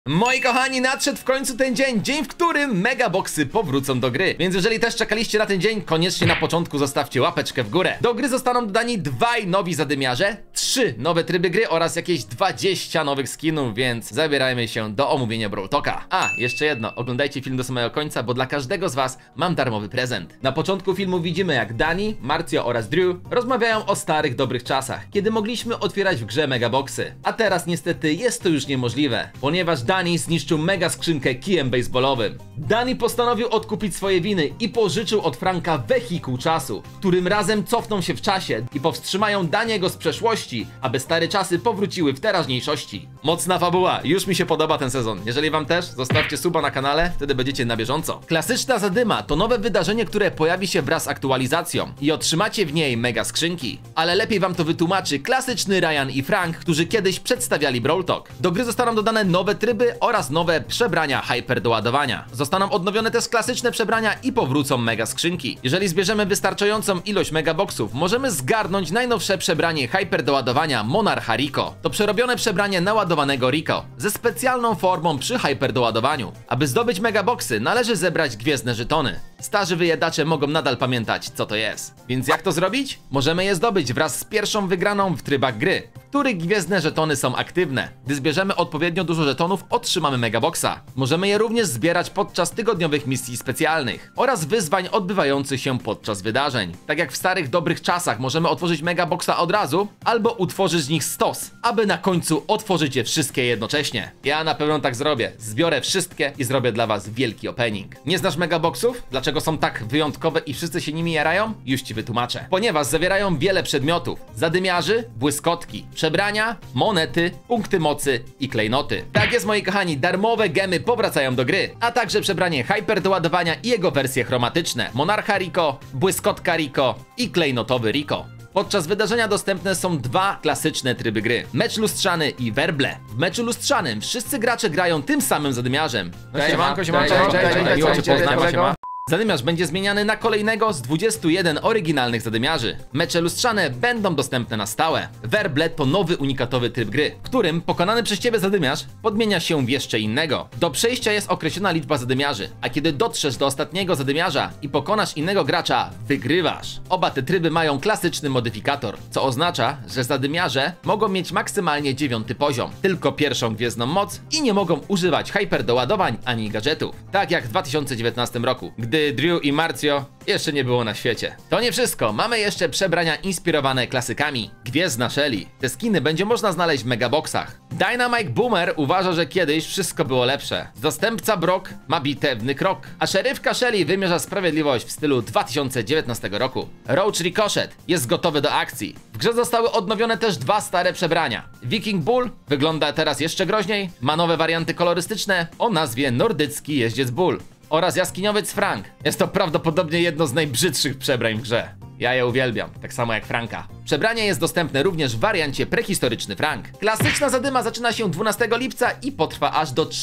Moi kochani, nadszedł w końcu ten dzień, w którym megaboxy powrócą do gry. Więc jeżeli też czekaliście na ten dzień, koniecznie na początku zostawcie łapeczkę w górę. Do gry zostaną dodani 2 nowi zadymiarze, 3 nowe tryby gry oraz jakieś 20 nowych skinów, więc zabierajmy się do omówienia Brawl Talka. A, jeszcze jedno, oglądajcie film do samego końca, bo dla każdego z was mam darmowy prezent. Na początku filmu widzimy, jak Dani, Marcio oraz Drew rozmawiają o starych dobrych czasach, kiedy mogliśmy otwierać w grze megaboxy. A teraz niestety jest to już niemożliwe, ponieważ Dani zniszczył mega skrzynkę kijem baseballowym. Dani postanowił odkupić swoje winy i pożyczył od Franka wehikuł czasu, którym razem cofną się w czasie i powstrzymają Daniego z przeszłości, aby stare czasy powróciły w teraźniejszości. Mocna fabuła, już mi się podoba ten sezon. Jeżeli wam też, zostawcie suba na kanale, wtedy będziecie na bieżąco. Klasyczna zadyma to nowe wydarzenie, które pojawi się wraz z aktualizacją i otrzymacie w niej mega skrzynki. Ale lepiej wam to wytłumaczy klasyczny Ryan i Frank, którzy kiedyś przedstawiali Brawl Talk. Do gry zostaną dodane nowe tryby oraz nowe przebrania hyper do ładowania. Zostaną odnowione też klasyczne przebrania i powrócą mega skrzynki. Jeżeli zbierzemy wystarczającą ilość megaboxów, możemy zgarnąć najnowsze przebranie hyper do ładowania Monarcha Rico. To przerobione przebranie naładowanego Rico ze specjalną formą przy hyper doładowaniu. Aby zdobyć megaboxy, należy zebrać gwiezdne żetony. Starzy wyjadacze mogą nadal pamiętać, co to jest. Więc jak to zrobić? Możemy je zdobyć wraz z pierwszą wygraną w trybach gry, w których gwiezdne żetony są aktywne. Gdy zbierzemy odpowiednio dużo żetonów, otrzymamy megaboxa. Możemy je również zbierać podczas tygodniowych misji specjalnych oraz wyzwań odbywających się podczas wydarzeń. Tak jak w starych dobrych czasach możemy otworzyć megaboxa od razu, albo utworzyć z nich stos, aby na końcu otworzyć je wszystkie jednocześnie. Ja na pewno tak zrobię. Zbiorę wszystkie i zrobię dla was wielki opening. Nie znasz megaboxów? Dlaczego są tak wyjątkowe i wszyscy się nimi jarają? Już ci wytłumaczę. Ponieważ zawierają wiele przedmiotów: zadymiarzy, błyskotki, przebrania, monety, punkty mocy i klejnoty. Tak jest, moi kochani, darmowe gemy powracają do gry, a także przebranie hyper do ładowania i jego wersje chromatyczne: Monarcha Rico, błyskotka Rico i klejnotowy Rico. Podczas wydarzenia dostępne są 2 klasyczne tryby gry: mecz lustrzany i werble. W meczu lustrzanym wszyscy gracze grają tym samym zadymiarzem. Siemanko. Miło cię poznać, siema. Zadymiarz będzie zmieniany na kolejnego z 21 oryginalnych zadymiarzy. Mecze lustrzane będą dostępne na stałe. Werble to nowy unikatowy tryb gry, w którym pokonany przez ciebie zadymiarz podmienia się w jeszcze innego. Do przejścia jest określona liczba zadymiarzy, a kiedy dotrzesz do ostatniego zadymiarza i pokonasz innego gracza, wygrywasz. Oba te tryby mają klasyczny modyfikator, co oznacza, że zadymiarze mogą mieć maksymalnie 9 poziom, tylko pierwszą gwiezdną moc i nie mogą używać hyper doładowań ani gadżetów. Tak jak w 2019 roku, gdy Drew i Marcio jeszcze nie było na świecie. To nie wszystko, mamy jeszcze przebrania inspirowane klasykami. Gwiezdna Shelly. Te skiny będzie można znaleźć w megaboxach. Dynamite Boomer uważa, że kiedyś wszystko było lepsze. Zastępca Brock ma bitewny krok, a szeryfka Shelly wymierza sprawiedliwość w stylu 2019 roku. Roach Ricochet jest gotowy do akcji. W grze zostały odnowione też 2 stare przebrania. Viking Bull wygląda teraz jeszcze groźniej, ma nowe warianty kolorystyczne o nazwie Nordycki Jeździec Bull oraz Jaskiniowiec Frank. Jest to prawdopodobnie jedno z najbrzydszych przebrań w grze. Ja je uwielbiam, tak samo jak Franka. Przebranie jest dostępne również w wariancie prehistoryczny Frank. Klasyczna zadyma zaczyna się 12 lipca i potrwa aż do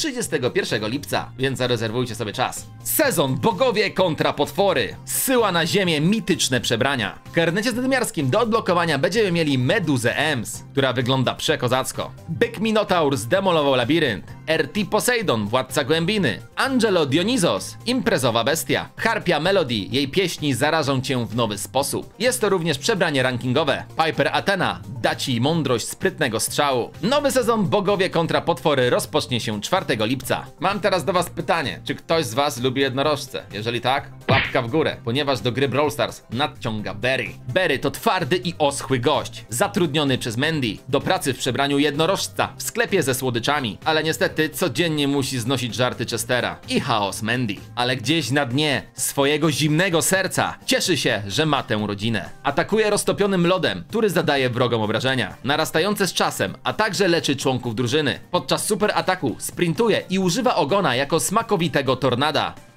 31 lipca, więc zarezerwujcie sobie czas. Sezon Bogowie kontra Potwory zsyła na ziemię mityczne przebrania. W karnecie zadymiarskim do odblokowania będziemy mieli Meduzę Ems, która wygląda przekozacko. Byk Minotaur zdemolował labirynt. RT Poseidon, władca głębiny. Angelo Dionizos, imprezowa bestia. Harpia Melody, jej pieśni zarażą cię w nowy sposób. Jest to również przebranie rankingowe. Piper Athena da ci mądrość sprytnego strzału. Nowy sezon Bogowie kontra Potwory rozpocznie się 4 lipca. Mam teraz do was pytanie, czy ktoś z was lubi jednorożce? Jeżeli tak, łapka w górę, ponieważ do gry Brawl Stars nadciąga Barry. Barry to twardy i oschły gość, zatrudniony przez Mandy do pracy w przebraniu jednorożca w sklepie ze słodyczami, ale niestety codziennie musi znosić żarty Chestera i chaos Mandy. Ale gdzieś na dnie swojego zimnego serca cieszy się, że ma tę rodzinę. Atakuje roztopionym lodem, który zadaje wrogom obrażenia, narastające z czasem, a także leczy członków drużyny. Podczas super ataku sprintuje i używa ogona jako smakowitego tornada,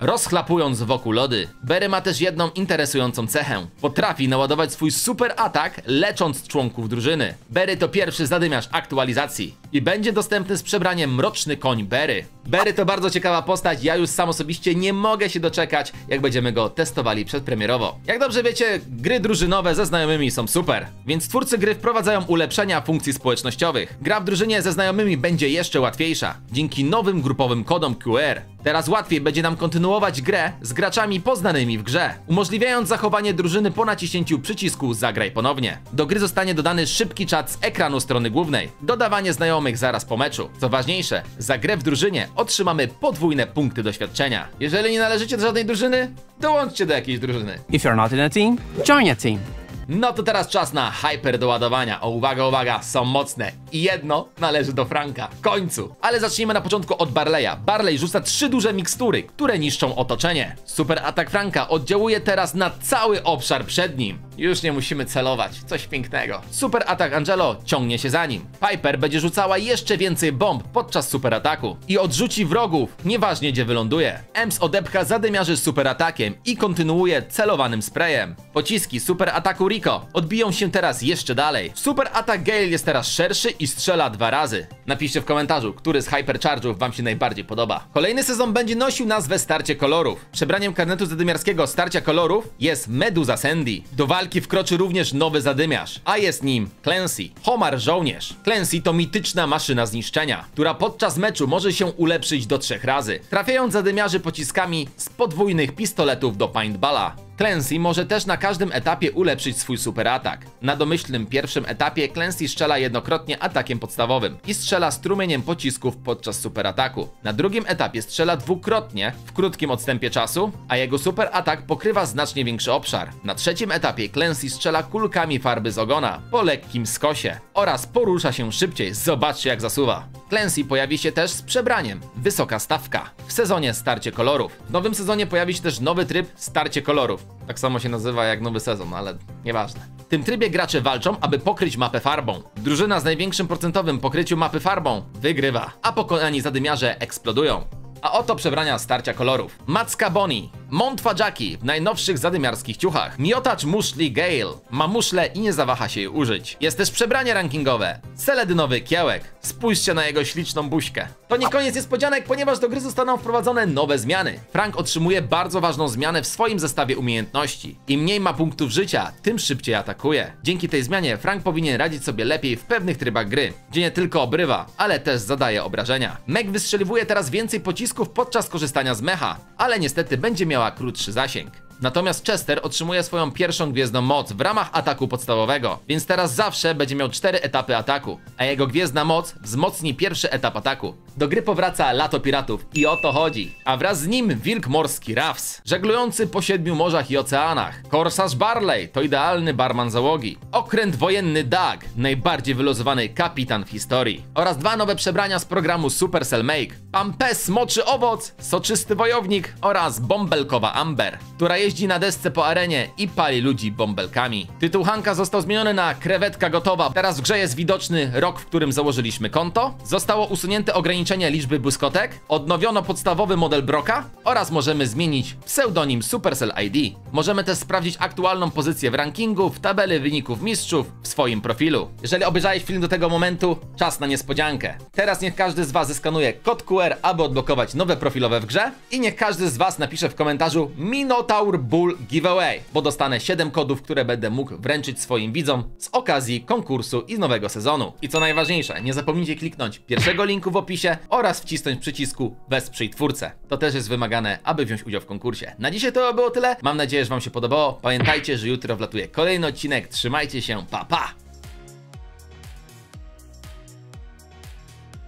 rozchlapując wokół lody. Barry ma też jedną interesującą cechę. Potrafi naładować swój super atak, lecząc członków drużyny. Barry to pierwszy zadymiarz aktualizacji i będzie dostępny z przebraniem Mroczny Koń Barry. Barry to bardzo ciekawa postać, ja już sam osobiście nie mogę się doczekać, jak będziemy go testowali przedpremierowo. Jak dobrze wiecie, gry drużynowe ze znajomymi są super, więc twórcy gry wprowadzają ulepszenia funkcji społecznościowych. Gra w drużynie ze znajomymi będzie jeszcze łatwiejsza, dzięki nowym grupowym kodom QR. Teraz łatwiej będzie nam kontynuować grę z graczami poznanymi w grze, umożliwiając zachowanie drużyny po naciśnięciu przycisku Zagraj ponownie. Do gry zostanie dodany szybki czat z ekranu strony głównej, dodawanie znajomych zaraz po meczu. Co ważniejsze, za grę w drużynie otrzymamy podwójne punkty doświadczenia. Jeżeli nie należycie do żadnej drużyny, dołączcie do jakiejś drużyny. If you're not in a team, join a team. No to teraz czas na hyper do ładowania. O, uwaga, uwaga, są mocne. I jedno należy do Franka. W końcu. Ale zacznijmy na początku od Barleya. Barley rzuca 3 duże mikstury, które niszczą otoczenie. Super atak Franka oddziałuje teraz na cały obszar przed nim. Już nie musimy celować. Coś pięknego. Super atak Angelo ciągnie się za nim. Piper będzie rzucała jeszcze więcej bomb podczas super ataku. I odrzuci wrogów, nieważnie gdzie wyląduje. Ems odepcha zadymiarzy super atakiem i kontynuuje celowanym sprayem. Pociski super ataku Rico odbiją się teraz jeszcze dalej. Super atak Gale jest teraz szerszy i strzela 2 razy. Napiszcie w komentarzu, który z Hypercharge'ów wam się najbardziej podoba. Kolejny sezon będzie nosił nazwę Starcie Kolorów. Przebraniem karnetu zadymiarskiego Starcia Kolorów jest Meduza Sandy. Do walki wkroczy również nowy zadymiarz, a jest nim Clancy, Homar Żołnierz. Clancy to mityczna maszyna zniszczenia, która podczas meczu może się ulepszyć do 3 razy, trafiając zadymiarzy pociskami z podwójnych pistoletów do paintballa. Clancy może też na każdym etapie ulepszyć swój super atak. Na domyślnym pierwszym etapie Clancy strzela jednokrotnie atakiem podstawowym i strzela strumieniem pocisków podczas super ataku. Na drugim etapie strzela dwukrotnie w krótkim odstępie czasu, a jego super atak pokrywa znacznie większy obszar. Na trzecim etapie Clancy strzela kulkami farby z ogona po lekkim skosie oraz porusza się szybciej. Zobaczcie jak zasuwa. Clancy pojawi się też z przebraniem Wysoka Stawka w sezonie Starcie Kolorów. W nowym sezonie pojawi się też nowy tryb Starcie Kolorów. Tak samo się nazywa jak nowy sezon, ale nieważne. W tym trybie gracze walczą, aby pokryć mapę farbą. Drużyna z największym procentowym pokryciu mapy farbą wygrywa, a pokonani zadymiarze eksplodują. A oto przebrania Starcia Kolorów. Macka Bonnie, Montwa Jackie w najnowszych zadymiarskich ciuchach, miotacz muszli Gale, ma muszlę i nie zawaha się jej użyć. Jest też przebranie rankingowe, seledynowy kiełek, spójrzcie na jego śliczną buźkę. To nie koniec niespodzianek, ponieważ do gry zostaną wprowadzone nowe zmiany. Frank otrzymuje bardzo ważną zmianę w swoim zestawie umiejętności. Im mniej ma punktów życia, tym szybciej atakuje. Dzięki tej zmianie Frank powinien radzić sobie lepiej w pewnych trybach gry, gdzie nie tylko obrywa, ale też zadaje obrażenia. Meg wystrzeliwuje teraz więcej pocisków podczas korzystania z mecha, ale niestety będzie miała krótszy zasięg. Natomiast Chester otrzymuje swoją pierwszą gwiezdną moc w ramach ataku podstawowego, więc teraz zawsze będzie miał 4 etapy ataku, a jego gwiezdna moc wzmocni pierwszy etap ataku. Do gry powraca Lato Piratów i o to chodzi, a wraz z nim wilk morski Ruffs, żeglujący po 7 morzach i oceanach. Korsarz Barley to idealny barman załogi. Okręt wojenny Doug, najbardziej wyluzowany kapitan w historii. Oraz 2 nowe przebrania z programu Supercell Make. Pampes Smoczy Owoc, soczysty wojownik oraz bąbelkowa Amber, która jeździ na desce po arenie i pali ludzi bąbelkami. Tytuł Hanka został zmieniony na Krewetka Gotowa. Teraz w grze jest widoczny rok, w którym założyliśmy konto. Zostało usunięte ograniczenie liczby błyskotek. Odnowiono podstawowy model Broka oraz możemy zmienić pseudonim Supercell ID. Możemy też sprawdzić aktualną pozycję w rankingu, w tabeli wyników mistrzów, w swoim profilu. Jeżeli obejrzałeś film do tego momentu, czas na niespodziankę. Teraz niech każdy z was zeskanuje kod QR, aby odblokować nowe profilowe w grze i niech każdy z was napisze w komentarzu Minotaur Bull Giveaway, bo dostanę 7 kodów, które będę mógł wręczyć swoim widzom z okazji konkursu i nowego sezonu. I co najważniejsze, nie zapomnijcie kliknąć pierwszego linku w opisie oraz wcisnąć przycisku Wesprzyj twórcę. To też jest wymagane, aby wziąć udział w konkursie. Na dzisiaj to było tyle. Mam nadzieję, że wam się podobało. Pamiętajcie, że jutro wlatuje kolejny odcinek. Trzymajcie się, pa pa!